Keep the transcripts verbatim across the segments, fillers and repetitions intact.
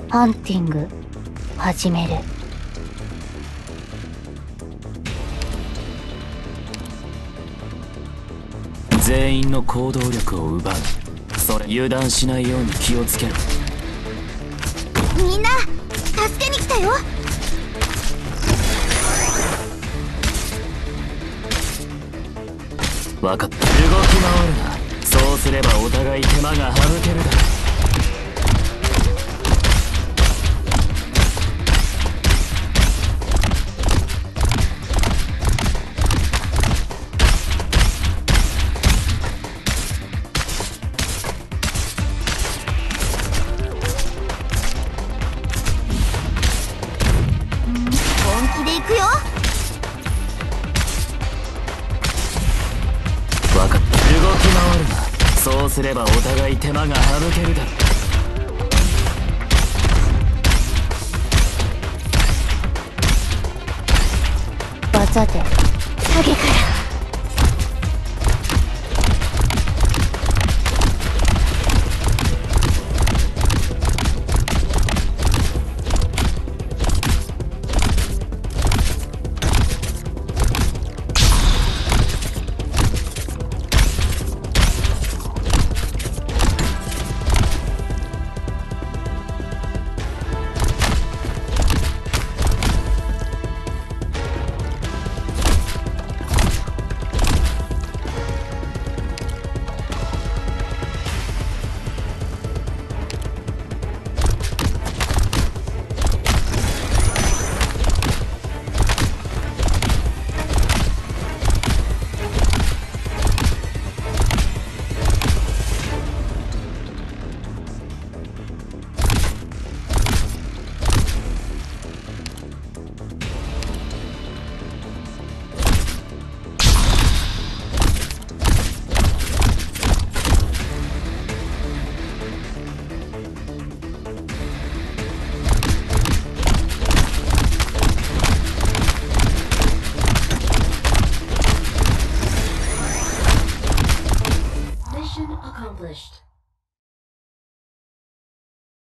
ハンティング始める。 全員の行動力を奪う。それ油断しないように気をつけろ。 みんな助けに来たよ。 分かった。動き回るな。そうすればお互い手間が省けるだろう。 本気で行くよ。 分かった。動き回るな。そうすればお互い手間が省けるだろう。 技で影から。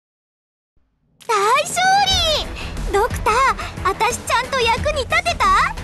大勝利！ドクター、あたしちゃんと役に立てた？